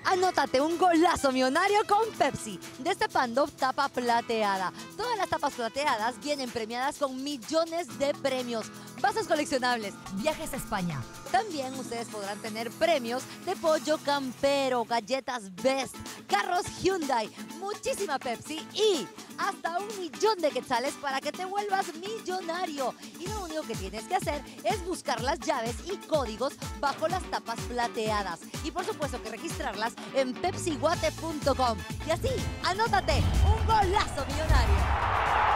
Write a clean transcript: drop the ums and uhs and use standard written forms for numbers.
Anótate un golazo millonario con Pepsi, destapando tapa plateada. Todas las tapas plateadas vienen premiadas con millones de premios, vasos coleccionables, viajes a España. También ustedes podrán tener premios de pollo campero, galletas Best, carros Hyundai, muchísima Pepsi y hasta 1.000.000 de quetzales para que te vuelvas millonario. Y lo único que tienes que hacer es buscar las llaves y códigos bajo las tapas plateadas. Y por supuesto que registrarlas en pepsiguate.com. Y así, anótate un golazo millonario.